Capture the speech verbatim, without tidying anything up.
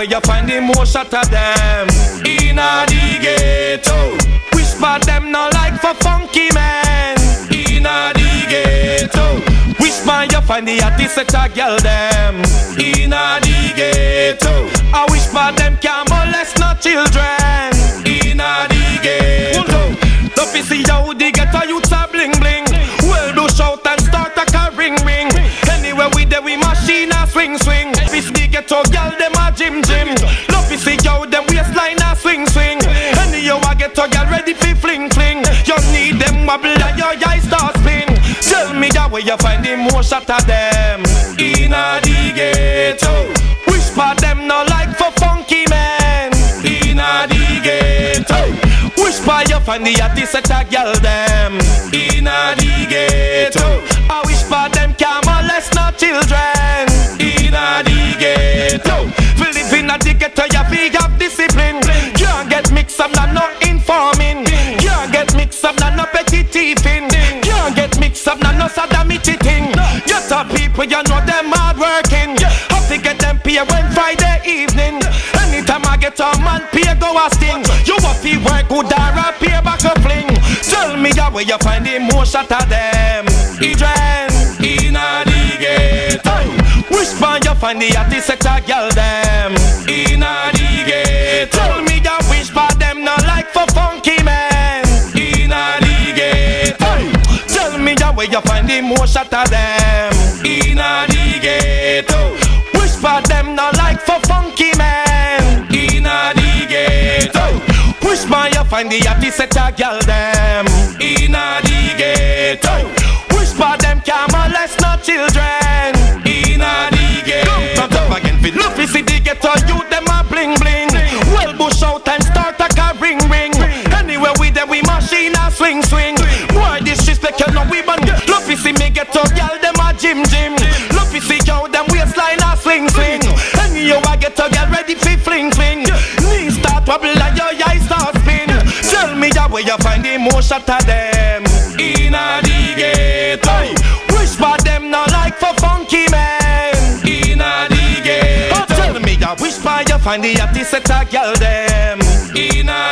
where you find the most shot of them. In a the ghetto. Whisper them no like for funky man. In a the ghetto. Whisper you find the artist set a girl them. In a the ghetto. I whisper them can't molest no children. In a the ghetto. Don't you see how the ghetto youths are bling bling. Well do shout and start a car ring ring. Anywhere we there we machine a swing swing. This the ghetto girl them a gym gym. Love you see how them waistline a swing swing. Anywhere I ghetto girl ready fi fling fling. You need them wobble and your eyes start spin. Tell me that where you find the most shot of them. In a the ghetto. Whisper them no like for funky man. In a the ghetto. Whisper you find the artist set a girl them. In a the ghetto. I whisper them can't molest no children. In a the ghetto. For live in a the ghetto you fi have discipline. Can't get mixed up no no informing. Can't get mixed up no no petty thieving. Can't get mixed up no no sodomity thing. You top people you know them hard working. Have to get them pay when Friday evening. Anytime I get a man pay go a sting. You have to work good or a pay back a fling. Tell me that where you find the most shot of them. Idren, in a the ghetto. Whisper you find the artist set a girl them. In a the ghetto. Tell me that whisper them no like for funky man. In a the ghetto. Tell me that where you find the most shot of them. In a the ghetto. Whisper them no like for funky man. In a the ghetto. Whisper you find the artist set a girl them. In a the ghetto. Whisper them can't molest no children. In a the ghetto. Come up again for love you see the ghetto youth them a bling bling. Well bush out and start a car ring ring. Anywhere we there we machine a swing swing. Boy disrespect you know we ban. Love you see me ghetto girl them a gym gym. Love you see how them waistline a swing swing. And you a ghetto girl ready fi fling fling. Knees start wobble and your eyes start spin. Tell me that where you find the most shot of them. In a the ghetto. Whisper them no like for funky man. In a the ghetto. Tell me that whisper you find the artist set a girl them. In a